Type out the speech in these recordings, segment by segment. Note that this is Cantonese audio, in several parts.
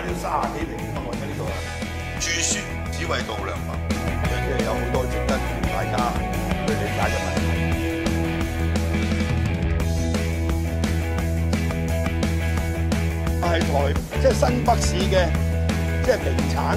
呢度30幾平方米喺呢度啊， 住船只為度量衡， 即係有好多值得大家去理解嘅問題。係台即係新北市嘅即係名產。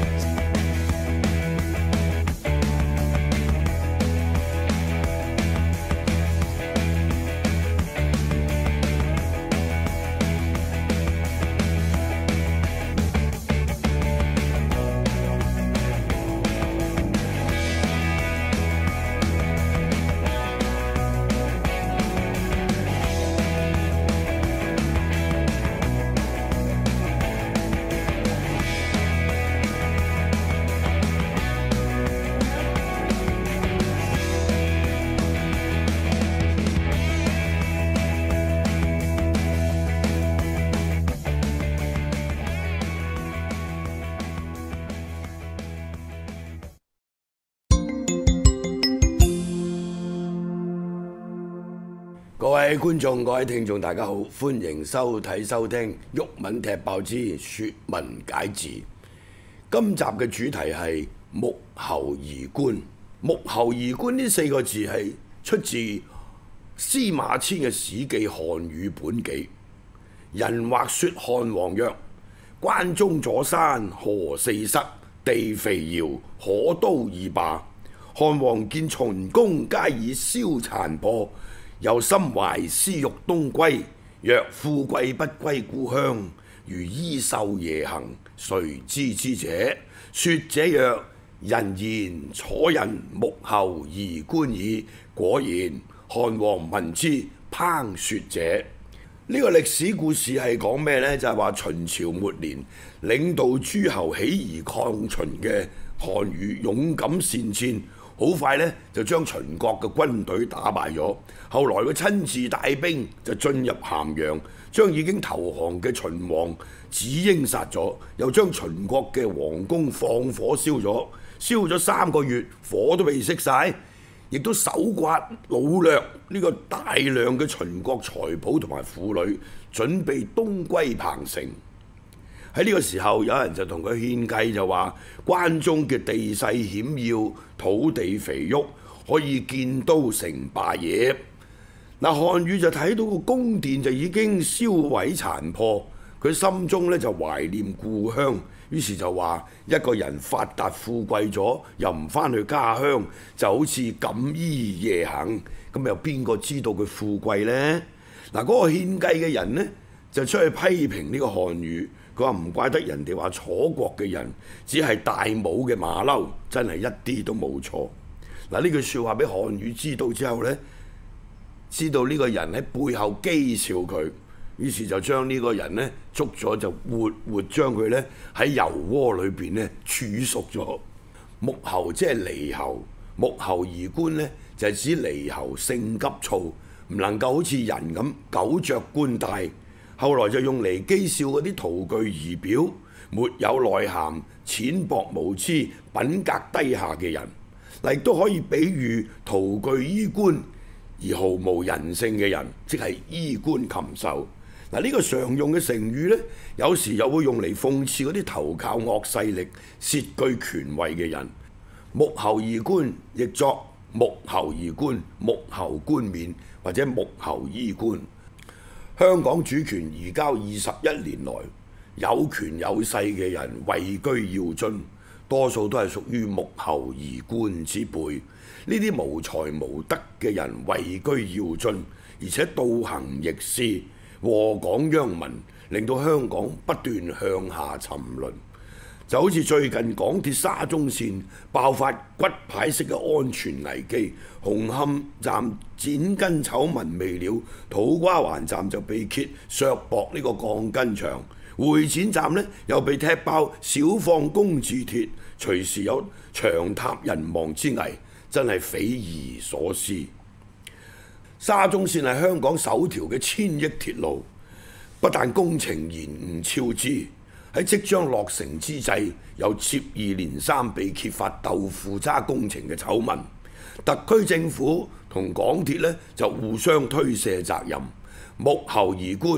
各位觀眾、各位聽眾，大家好，歡迎收睇、收聽《毓民踢爆之説文解字》。今集嘅主題係沐猴而觀。沐猴而觀呢4個字係出自司馬遷嘅《史記·漢語本紀》。人或説漢王曰：關中左山，河四塞，地肥饒，可都以罷。漢王見秦公皆以燒殘破，又心懷思欲東歸，若富貴不歸故鄉，如衣狩夜行，誰知之者？説者曰：人言楚人沐猴而觀矣。果然，漢王聞之，烹説者。呢個歷史故事係講咩呢？就係話秦朝末年，領導諸侯起義抗秦嘅項羽勇敢善戰，好快呢就將秦國嘅軍隊打敗咗。後來佢親自帶兵就進入咸陽，將已經投降嘅秦王子嬰殺咗，又將秦國嘅皇宮放火燒咗，燒咗3個月，火都未熄晒，亦都搜刮擄掠呢個大量嘅秦國財寶同埋婦女，準備東歸彭城。喺呢個時候，有人就同佢獻計，就話關中嘅地勢險要，土地肥沃，可以建都成霸業。嗱，項羽就睇到個宮殿就已經燒毀殘破，佢心中咧就懷念故鄉，於是就話一個人發達富貴咗，又唔返去家鄉，就好似錦衣夜行，咁又邊個知道佢富貴呢？嗱，嗰個獻計嘅人呢，就出去批評呢個項羽。佢話唔怪得人哋話楚國嘅人只係戴帽嘅馬騮，真係一啲都冇錯。嗱，呢句説話俾項羽知道之後呢，知道呢個人喺背後譏笑佢，於是就將呢個人呢捉咗，就活將佢呢喺油鍋裏邊呢煮熟咗。沐猴即係獼猴，沐猴而觀呢就係指獼猴性急躁，唔能夠好似人咁久著冠帶。後來就用嚟譏笑嗰啲徒具儀表、沒有內涵、淺薄無知、品格低下嘅人。亦都可以比喻徒具衣冠而毫無人性嘅人，即係衣冠禽獸。嗱，呢個常用嘅成語呢，有時又會用嚟諷刺嗰啲投靠惡勢力、竊據權位嘅人。沐猴而觀，亦作沐猴而觀、沐猴冠冕或者沐猴衣冠。香港主權移交21年來，有權有勢嘅人位居要津，多數都係屬於沐猴而觀之輩。呢啲無才無德嘅人位居要津，而且倒行逆施，禍港殃民，令到香港不斷向下沉淪。就好似最近港鐵沙中線爆發骨牌式嘅安全危機，紅磡站剪筋醜聞未了，土瓜灣站就被揭削薄呢個鋼筋牆，會展站呢又被踢爆少放工字鐵，隨時有牆塌人亡之危，真係匪夷所思。沙中線係香港首條嘅1000億鐵路，不但工程延誤超支，喺即將落成之際，又接二連三被揭發豆腐渣工程嘅醜聞。特區政府同港鐵呢就互相推卸責任。沐猴而觀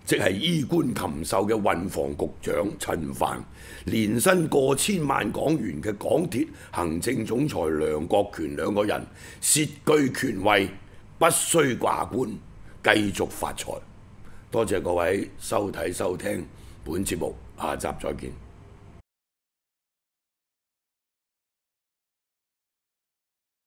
即係衣冠禽獸嘅運房局長陳帆，年薪過千萬港元嘅港鐵行政總裁梁國權兩個人，竊據權位，不需掛冠，繼續發財。多謝各位收睇收聽本節目，下集再見。